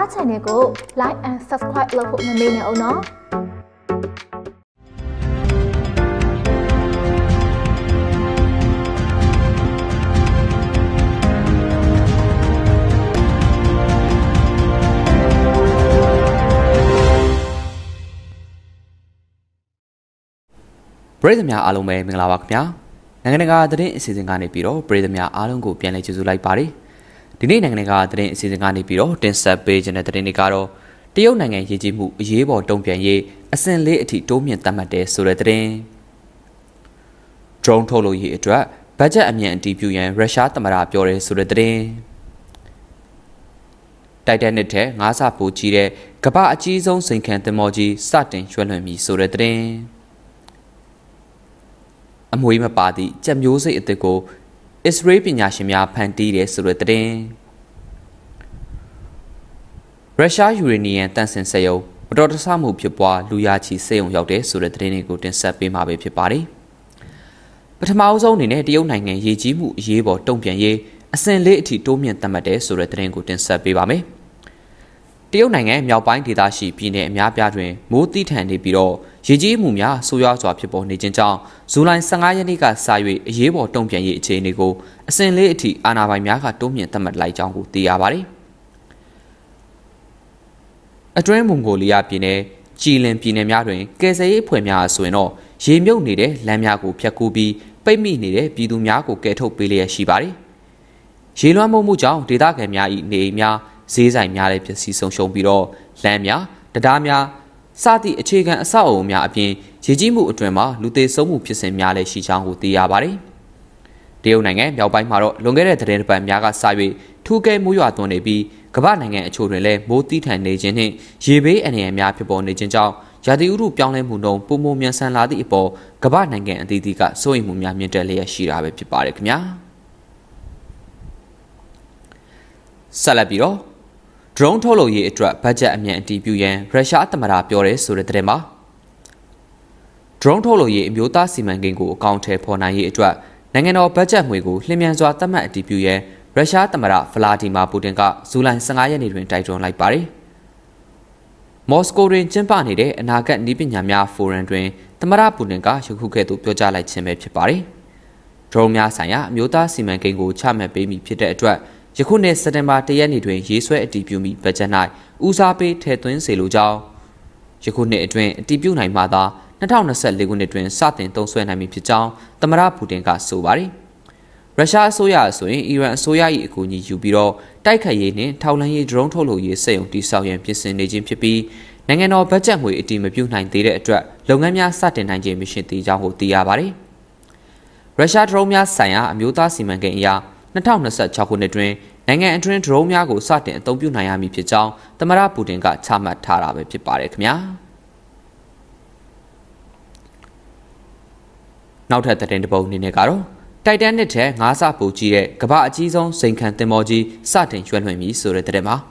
သား channel ကို like and subscribe လုပ်ဖို့မမေ့နဲ့အောင်နော်ပရိသတ်များအားလုံးပဲမင်္ဂလာပါခင်ဗျာနိုင်ငံတကာသတင်းအစီအစဉ်ကနေပြီးတော့ပရိသတ်များအားလုံးကိုပြန်လည်ကြိုဆိုလိုက်ပါတယ်ဒီနေ့နိုင်ငံတကာသတင်းအစီအစဉ်ကနေပြီးတော့တင်ဆက်ပေးခြင်းတဲ့သတင်းတွေကတော့တရုတ်နိုင်ငံရည်ကြီးမှုအရေးပေါ်တုံ့ပြန်ရေးအဆင့်၄အထိတိုးမြင့်သတ်မှတ်တဲ့ဆိုတဲ့သတင်း drone ထုတ်လုပ်ရေးအတွက်ဘတ်ဂျက်အမြန်အတည်ပြုရန်ရုရှားသမ္မတပြောတယ်ဆိုတဲ့သတင်းတိုက်တန်နစ်ထဲငါးဆပိုကြီးတဲ့ကမ္ဘာအကြီးဆုံးစိန်ခံသင်္ဘောကြီးစတင်ရွှဲလွှင့်ပြီဆိုတဲ့သတင်းအမွေမပါသည့်ကြက်မျိုးစိတ်အသစ်ကိုအစ္စရေးပညာရှင်များဖန်တီးတယ်ဆိုတဲ့သတင်းရုရှားယူရေနီယံတန့်စင်စက်ရုံမတော်တဆမှုဖြစ်ပွားလူရချီစက်ရုံရောက်တဲ့ဆိုတဲ့သတင်းတွေကိုတင်ဆက်ပေးမှာပဲဖြစ်ပါတယ်ပထမအဆုံးအနေနဲ့တရုတ်နိုင်ငံရေကြီးမှုအရေးပေါ်တုံ့ပြန်ရေးအဆင့်၄အထိတိုးမြင့်သတ်မှတ်တဲ့ဆိုတဲ့သတင်းကိုတင်ဆက်ပေးပါမယ်တရုတ်နိုင်ငံမြောက်ပိုင်းဒေသရှိပြည်내အများပြားတွင်မိုးတိထန်နေပြီးတော့ရေကြီးမှုများဆိုးရွားစွာဖြစ်ပေါ်နေခြင်းကြောင့်ဇူလိုင်15ရက်နေ့ကစ၍အရေးပေါ်တုံ့ပြန်ရေးအခြေအနေကိုအဆင့်၄အထိအာဏာပိုင်များကတိုးမြင့်သတ်မှတ်လိုက်ကြောင်းကိုသိရပါတယ်။အတွင်းမွန်ဂိုလီးယားပြည်နယ်ကြည်လင်ပြည်နယ်များတွင်ကယ်ဆယ်ရေးအဖွဲ့များဆိုရင်တော့ရေမြုပ်နေတဲ့လမ်းများကိုဖျက်ကူးပြီးပိတ်မိနေတဲ့ပြည်သူများကိုကယ်ထုတ်ပေးလျက်ရှိပါတယ်။ရေလွှမ်းမှုကြောင့်ဒေသခံများ၏နေအိမ်များဈေးဆိုင်များလည်းပျက်စီးဆုံးရှုံးပြီးတော့လမ်းများတရားများစသည့်အခြေခံအဆောက်အအုံများအပြင်ရေကြီးမှုအတွင်းမှာလူသေဆုံးမှုဖြစ်စဉ်များလည်းရှိကြောင်းကိုသိရပါတယ်။တရုတ်နိုင်ငံမြောက်ပိုင်းမှာတော့လွန်ခဲ့တဲ့သတင်းပတ်များကစ၍ထူးကဲမိုးရွာသွန်းနေပြီးကမ္ဘာနိုင်ငံအချို့တွင်လည်းမိုးတိထန်နေခြင်းနှင့်ရေဘေးအန္တရာယ်များဖြစ်ပေါ်နေခြင်းကြောင့်ရာသီဥတုပြောင်းလဲမှုနှုန်းပုံမှန်မြန်ဆန်လာသည့်အပေါ်ကမ္ဘာနိုင်ငံအသီးသီးကစိုးရိမ်မှုများမြင့်တက်လျက်ရှိတာပဲဖြစ်ပါတယ်ခင်ဗျာ။ဆက်လက်ပြီးတော့drone ထုတ်လုပ်ရေးအတွက်ဘတ်ဂျက်အမြန်အတည်ပြုရန်ရုရှားသမ္မတပြောတယ်ဆိုတဲ့သတင်းပါ drone ထုတ်လုပ်ရေးအမျိုးသားစီမံကိန်းကိုအကောင့်ထဲပေါ်နိုင်ရေးအတွက်နိုင်ငံတော်ဘတ်ဂျက်ငွေကိုလျင်မြန်စွာသတ်မှတ်အတည်ပြုရန်ရုရှားသမ္မတဗလာဒီမာပူတင်ကဇူလိုင်15ရက်နေ့တွင်တိုက်တွန်းလိုက်ပါတယ်မော်စကိုတွင်ကျင်းပနေတဲ့အနာဂတ်နည်းပညာများဖိုရမ်တွင်သမ္မတပူတင်ကယခုကဲ့သို့ပြောကြားလိုက်ခြင်းပဲဖြစ်ပါတယ် drone များဆိုင်ရာအမျိုးသားစီမံကိန်းကိုချမှတ်ပေးမိဖြစ်တဲ့အတွက်ယခုနှစ်စက်တင်ဘာ1ရက်နေ့တွင်ရေးဆွဲအတည်ပြုမိဘတ်ဂျက်၌ဦးစားပေးထည့်သွင်းစေလိုကြောင်းယခုနှစ်အတွင်းအတည်ပြုနိုင်မှသာ2024ခုနှစ်တွင်စတင်သုံးစွဲနိုင်မည်ဖြစ်ကြောင်းသမ္မတပူတင်ကဆိုပါတယ်ရုရှားအစိုးရဆိုရင်အီရန်အစိုးရ၏အကူအညီယူပြီးတော့တိုက်ခိုက်ရေးနှင့်ထောက်လှမ်းရေး drone ထုတ်လုပ်ရေးစက်ရုံတည်ဆောက်ရန်ပြင်ဆင်နေခြင်းဖြစ်ပြီးနိုင်ငံတော်ဘတ်ဂျက်ငွေအတည်မပြုနိုင်သေးတဲ့အတွက်လုပ်ငန်းများစတင်နိုင်ခြင်းမရှိသေးကြောင်းကိုသိရပါတယ်ရုရှား drone များဆိုင်ရာအမျိုးသားစီမံကိန်းအရ2026ခုနှစ်တွင်နိုင်ငံအတွင်း drone များကိုစတင်အသုံးပြုနိုင်ရမည်ဖြစ်ကြောင်းသမ္မတပူတင်ကချမှတ်ထားတာပဲဖြစ်ပါတယ်ခင်ဗျာနောက်ထပ်သတင်းတစ်ပုဒ်အနေနဲ့ကတော့တိုက်တန်နစ်ထဲငါးဆပိုကြီးတဲ့ကမ္ဘာအကြီးဆုံးစိန်ခံသင်္ဘောကြီးစတင်ရွှဲလွှင့်ပြီဆိုတဲ့သတင်းပါ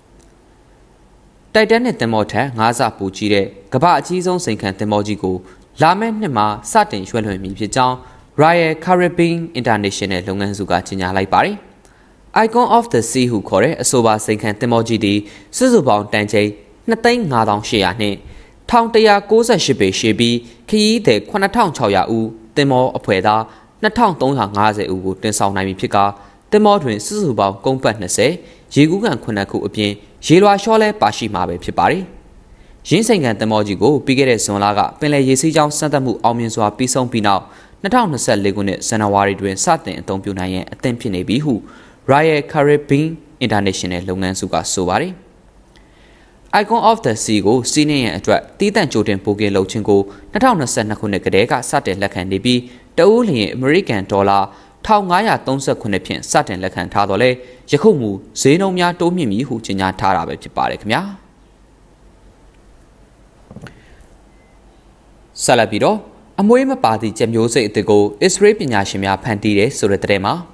တိုက်တန်နစ်သင်္ဘောထက်ငါးဆပိုကြီးတဲ့ကမ္ဘာအကြီးဆုံးစိန်ခံသင်္ဘောကြီးကိုလာမယ့်နှစ်မှာစတင်ရွှဲလွှင့်ပြီဖြစ်ကြောင်း Royal Caribbean International လုပ်ငန်းစုကကြေညာလိုက်ပါတယ်။ Icon of the Sea ဟုခေါ်တဲ့အဆိုပါစိန်ခံသင်္ဘောကြီးသည်စုစုပေါင်းတန်ချိန်2,5800နှင့်1198ပေရှည်ပြီးခရီးသည်9,600ဦးသင်္ဘောအဖွဲ့သား2,350ဦးကိုတင်ဆောင်နိုင်ပြီဖြစ်ကာသင်္ဘောတွင်စုစုပေါင်းကုန်းပတ်20ရေကူးကန်9ခုအပြင်ရေလွှာလျှောလဲပါရှိမှာပဲဖြစ်ပါတယ်။ရင်းစိန်ခံသင်္ဘောကြီးကိုပြီးခဲ့တဲ့ဇွန်လကပင်လယ်ရေစီးကြောင်းစမ်းသပ်မှုအောင်မြင်စွာပြီးဆုံးပြီးနောက်2024ခုနှစ်ဇန်နဝါရီတွင်စတင်အသုံးပြုနိုင်ရန်အသင့်ဖြစ်နေပြီဟု Royal Caribbean International လုပ်ငန်းစုကဆိုပါတယ်။ Icon of the Sea ကိုစီးနှင်းရန်အတွက်တီးတန့်ကြိုတင်ပို့ကင်းလုပ်ခြင်းကို2022ခုနှစ်ကတည်းကစတင်လက်ခံနေပြီးတအူးလျင်အမေရိကန်ဒေါ်လာ1539ဖြင့်စတင်လက်ခံထားတော့လဲယခုမူဈေးနှုန်းများတိုးမြင့်မည်ဟုကြေညာထားတာပဲဖြစ်ပါတယ်ခင်ဗျာဆက်လက်ပြီးတော့အမွေးမပါသည့်ကြက်မျိုးစိတ်အသစ်ကိုအစ္စရေးပညာရှင်များဖန်တီးတယ်ဆိုတဲ့သတင်းမှာ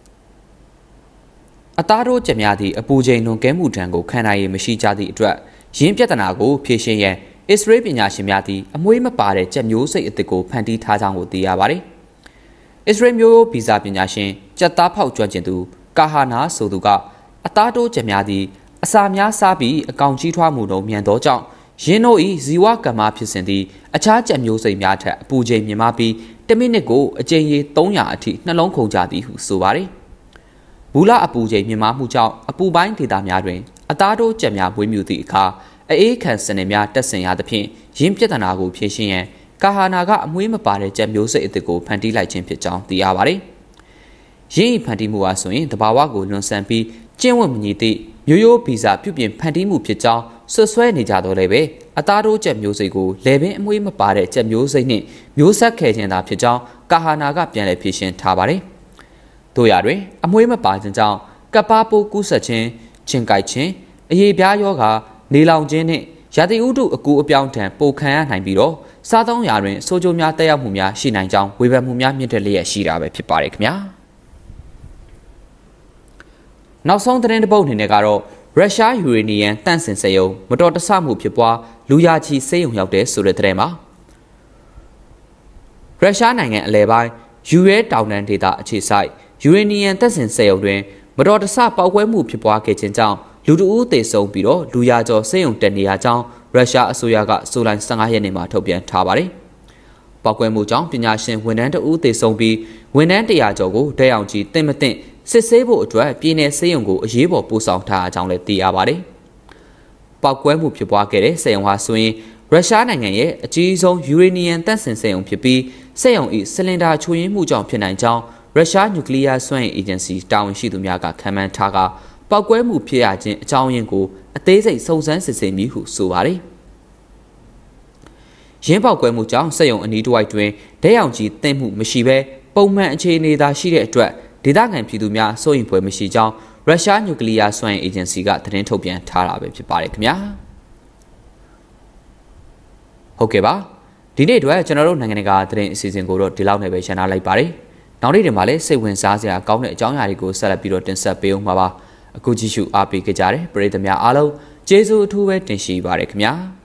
အသားတို့ကြက်များသည့်အပူချိန်လွန်ကဲမှုဒဏ်ကိုခံနိုင်ရမရှိကြသည့်အတွက်ရင်းပြဿနာကိုဖြေရှင်းရန်အစ္စရေးပညာရှင်များသည်အမွေးမပါတဲ့ကြက်မျိုးစိတ်အသစ်ကိုဖန်တီးထားကြောင်းကိုသိရပါတယ်။အစ္စရေးမျိုးဗီဇပညာရှင်ကြက်သားဖောက်ကျွမ်းကျင်သူကာဟာနာဆိုသူကအသားတို့ကြက်များသည်အစာများစားပြီးအကောင်ကြီးထွားမှုတို့မြန်သောကြောင့်ရင်းတို့၏ဇီဝကမ္မဖြစ်စဉ်သည်အခြားကြက်မျိုးစိတ်များထက်အပူချိန်မြင့်မားပြီး1မိနစ်ကိုအကြိမ်ရေ300အထိနှလုံးခုန်ကြသည်ဟုဆိုပါသည်မူလအပူချိန်မြင့်မားမှုကြောင့်အပူပိုင်းဒေသများတွင်အသားတို့ကြက်များမွေးမြူသည့်အခါအေးခံစနစ်များတက်ဆင်ရသဖြင့်ရင်းပြဿနာကိုဖြေရှင်းရန်ကာဟာနာကအမွေးမပါတဲ့ကြက်မျိုးစိတ်အသစ်ကိုဖန်တီးလိုက်ခြင်းဖြစ်ကြောင်းသိရပါသည်ရင်းဤဖန်တီးမှုအားဆိုရင်တဘာဝကိုလွန်ဆန်ပြီးကျင့်ဝတ်မညီသည့်မျိုးရိုးဗီဇပြုပြင်ဖန်တီးမှုဖြစ်ကြောင်းဆွဆွဲနေကြတော့လည်းပဲအသားတို့ကြက်မျိုးစိတ်ကိုလေပင်အမွေးမပါတဲ့ကြက်မျိုးစိတ်နှင့်မျိုးဆက်ခဲ့ခြင်းသာဖြစ်ကြောင်းကာဟာနာကပြန်လည်ဖြေရှင်းထားပါတယ်။တို့ရတွင်အမွေးမပါခြင်းကြောင့်ကပ်ပါပိုးကူးဆက်ခြင်းချင်းကိုက်ခြင်းအရေပြားယောဂနေလောင်ခြင်းနှင့်ရာသီဥတုအကူအပြောင်းထံပိုခံရနိုင်ပြီးတော့စားသုံးရာတွင်ဆိုးကျိုးများတက်ရောက်မှုများရှိနိုင်ကြောင်းဝေဖန်မှုများမြင့်တက်လျက်ရှိတာပဲဖြစ်ပါတယ်ခင်ဗျာနောက်ဆုံးသတင်းတစ်ပုဒ်အနေနဲ့ကတော့ရုရှားယူရေနီယံတန့်စင်စက်ရုံမတော်တဆမှုဖြစ်ပွားလူရာချီစေးရုံရောက်တဲ့ဆိုတဲ့သတင်းမှာရုရှားနိုင်ငံအလဲပိုင်းယူရဲတောင်တန်းဒေသအခြေစိုက်ယူရေနီယံတန့်စင်စက်ရုံတွင်မတော်တဆပေါက်ကွဲမှုဖြစ်ပွားခဲ့ခြင်းကြောင့်လူတဦးသေဆုံးပြီးတော့လူရာကျော်စေးရုံတက်နေရကြောင်းရုရှားအစိုးရကဇူလိုင်15ရက်နေ့မှာထုတ်ပြန်ထားပါတယ်။ပေါက်ကွဲမှုကြောင့်ပညာရှင်ဝန်ထမ်းတဦးသေဆုံးပြီးဝန်ထမ်း100ကျော်ကိုဒဏ်ရာကြီးတင်မတင်စစ်ဆေးဖို့အတွက်ပြည်내စေးရုံကိုအရေးပေါ်ပို့ဆောင်ထားကြောင်းလည်းသိရပါတယ်။ပေါက်ကွဲမှုဖြစ်ပွားခဲ့တဲ့စေးရုံဟာဆိုရင်ရုရှားနိုင်ငံရဲ့အကြီးဆုံးယူရေနီယံတန့်စင်စေးရုံဖြစ်ပြီးစေးရုံ၏စလင်ဒါချို့ယွင်းမှုကြောင့်ဖြစ်နိုင်ကြောင်းရုရှားနျူကလ িয়ার စွမ်းအင်အေဂျင်စီတာဝန်ရှိသူများကခန့်မှန်းထားကပောက်ကွဲမှုဖြစ်ရခြင်းအကြောင်းရင်းကိုအသေးစိတ်စုံစမ်းစစ်ဆေးမည်ဟုဆိုပါတယ်။ရင်းပောက်ကွဲမှုကြောင့်စက်ရုံအနီးတစ်ဝိုက်တွင်ဒဲရောင်ကြီးတင်မှုမရှိဘဲပုံမှန်အခြေအနေသာရှိတဲ့အတွက်ဒေသခံပြည်သူများစိုးရိမ်ဖွယ်မရှိကြောင်းရုရှားနျူကလ িয়ার စွမ်းအင်အေဂျင်စီကသတင်းထုတ်ပြန်ထားတာပဲဖြစ်ပါတယ်ခင်ဗျာ။ဟုတ်ကဲ့ပါဒီနေ့အတွက်ကျွန်တော်တို့နိုင်ငံတကာသတင်းအစီအစဉ်ကိုတော့ဒီလောက်နဲ့ပဲရှင်းထားလိုက်ပါတယ်။နောက်နေ့တင်မှာလည်းစိတ်ဝင်စားစရာကောင်းတဲ့အကြောင်းအရာတွေကိုဆက်လက်ပြီးတော့တင်ဆက်ပေးအောင်ပါပါ။အခုကြည့်ရှုအားပေးကြတဲ့ပရိသတ်များအားလုံးကျေးဇူးအထူးပဲတင်ရှိပါရခင်ဗျာ။